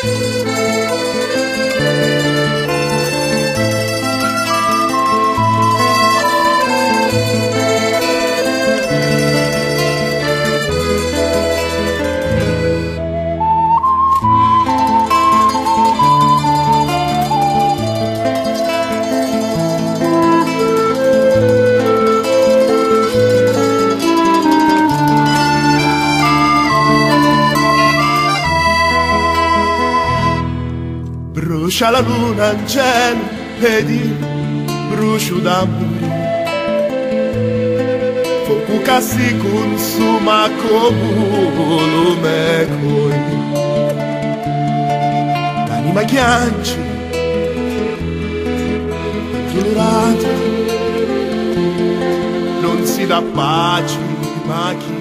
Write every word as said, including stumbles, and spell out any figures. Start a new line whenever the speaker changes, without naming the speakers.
Brucia la luna in cielo ed io brucio d'amore, fuoco che si consuma come lume coi. L'anima chiancia, dolorata, non si dà pace, ma chi